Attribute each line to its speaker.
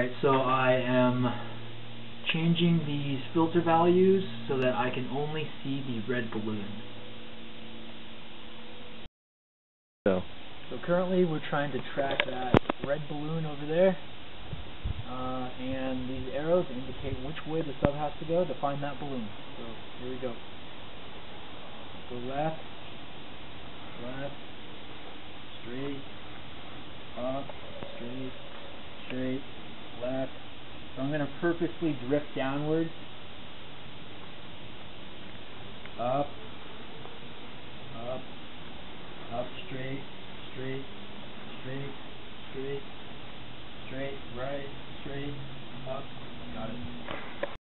Speaker 1: Alright, so I am changing these filter values so that I can only see the red balloon. So currently we're trying to track that red balloon over there, and these arrows indicate which way the sub has to go to find that balloon. So here we go. Go left, left, straight, up, straight, straight, left. So I'm going to purposely drift downwards, up, up, up, straight, straight, straight, straight, straight, right, straight, up. Got it.